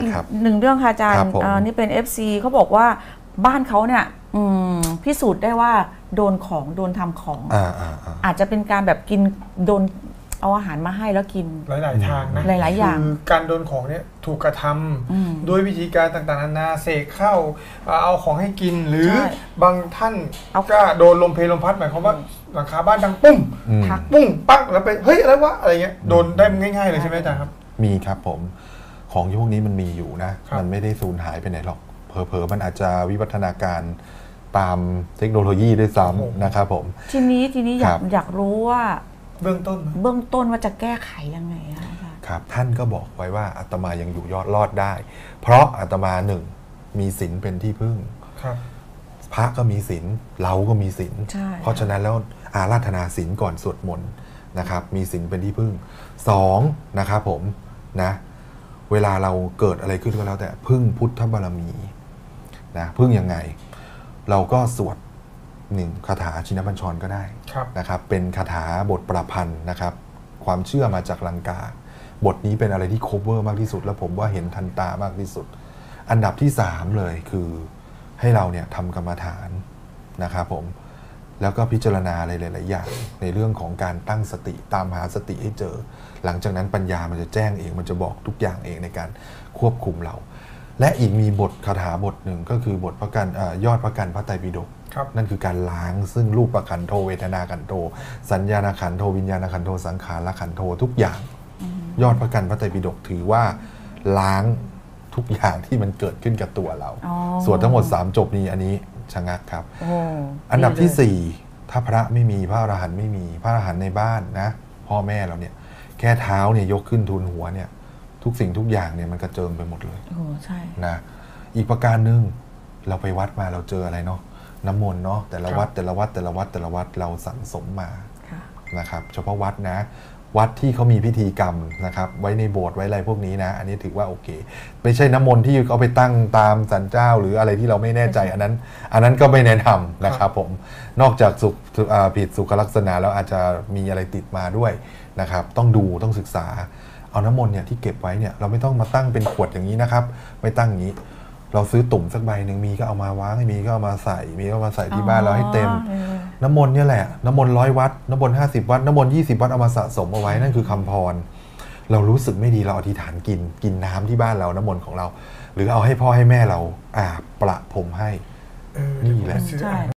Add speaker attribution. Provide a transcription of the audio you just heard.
Speaker 1: หนึ่งเรื่องค่ะอาจารย์นี่เป็น FC เขาบอกว่าบ้านเขาเนี่ยพิสูจน์ได้ว่าโดนทำของอาจจะเป็นการแบบกินโดนเอาอาหารมาให้แล้วกิน
Speaker 2: หลายๆทางนะ
Speaker 1: หลายๆอย่าง
Speaker 2: คือการโดนของเนี่ยถูกกระทำด้วยวิธีการต่างๆนานาเสกเข้าเอาของให้กินหรือบางท่านก็โดนลมเพลลมพัดหมายความว่าหลังคาบ้านดังปุ้มปุ้งปักแล้วไปเฮ้ยอะไรวะอะไรเงี้ยโดนได้ง่ายๆเลยใช่ไหมอาจารย์ครับ
Speaker 3: มีครับผมของพวกนี้มันมีอยู่นะมันไม่ได้สูญหายไปไหนหรอกเผลอๆมันอาจจะวิวัฒนาการตามเทคโนโลยีด้วยซ้ำนะครับผม
Speaker 1: ทีนี้อยากรู้ว่า
Speaker 2: เบื้อง
Speaker 1: ต้นว่าจะแก้ไขยังไง
Speaker 3: ครับท่านก็บอกไว้ว่าอาตมายังอยู่รอดได้เพราะอาตมาหนึ่งมีศีลเป็นที่พึ่งพระก็มีศีลเราก็มีศีลเพราะฉะนั้นแล้วอาราธนาศีลก่อนสวดมนต์นะครับมีศีลเป็นที่พึ่งสองนะครับผมนะเวลาเราเกิดอะไรขึ้นก็แล้วแต่พึ่งพุทธบารมีนะพึ่งยังไงเราก็สวดหนึ่งคาถาชินบัญชรก็ได้นะครับเป็นคาถาบทประพันธ์นะครับความเชื่อมาจากลังกาบทนี้เป็นอะไรที่โคเวอร์มากที่สุดแล้วผมว่าเห็นทันตามากที่สุดอันดับที่3เลยคือให้เราเนี่ยทำกรรมฐานนะครับผมแล้วก็พิจารณาอะไรหลายๆอย่างในเรื่องของการตั้งสติตามหาสติให้เจอหลังจากนั้นปัญญามันจะแจ้งเองมันจะบอกทุกอย่างเองในการควบคุมเราและอีกมีบทคาถาบทหนึ่งก็คือบทพระกันยอดพระกันพระไตรปิฎกนั่นคือการล้างซึ่งรูปขันโธเวทนาขันโธสัญญาณขันโธวิญญาณขันโธสังขารขันโธทุกอย่างยอดพระกันพระไตรปิฎกถือว่าล้างทุกอย่างที่มันเกิดขึ้นกับตัวเราส่วนทั้งหมด3จบนี้อันนี้ชะงักครับอันดับที่4ถ้าพระไม่มีพระอรหันต์ไม่มีพระอรหันต์ในบ้านนะพ่อแม่เราเนี่ยแค่เท้าเนี่ยยกขึ้นทูลหัวเนี่ยทุกสิ่งทุกอย่างเนี่ยมันกระเจิงไปหมดเลย
Speaker 1: ใช่
Speaker 3: นะอีกประการหนึ่งเราไปวัดมาเราเจออะไรเนาะน้ำมนต์เนาะแต่ละวัดเราสั่งสมมานะครับเฉพาะวัดนะวัดที่เขามีพิธีกรรมนะครับไว้ในโบสถ์ไว้อะไรพวกนี้นะอันนี้ถือว่าโอเคไม่ใช่น้ำมนต์ที่เขาไปตั้งตามศาลเจ้าหรืออะไรที่เราไม่แน่ใจอันนั้นก็ไม่แนะนำนะครับผมนอกจากผิดสุขลักษณะแล้วอาจจะมีอะไรติดมาด้วยนะครับต้องดูต้องศึกษาเอาน้ำมนต์เนี่ยที่เก็บไว้เนี่ยเราไม่ต้องมาตั้งเป็นขวดอย่างนี้นะครับไม่ตั้งอย่างนี้เราซื้อตุ่มสักใบหนึ่งมีก็เอามาวางมีก็เอามาใส่มีก็มาใส่ที่บ้านเราให้เต็มน้ำมนต์เนี่ยแหละน้ำมนต์100 วัตต์น้ำมนต์50 วัตต์น้ำมนต์20 วัตต์เอามาสะสมเอาไว้นั่นคือคำพรเรารู้สึกไม่ดีเราอธิษฐานกินน้ำที่บ้านเราน้ำมนต์ของเราหรือเอาให้พ่อให้แม่เราประพรมให้นี่แหละ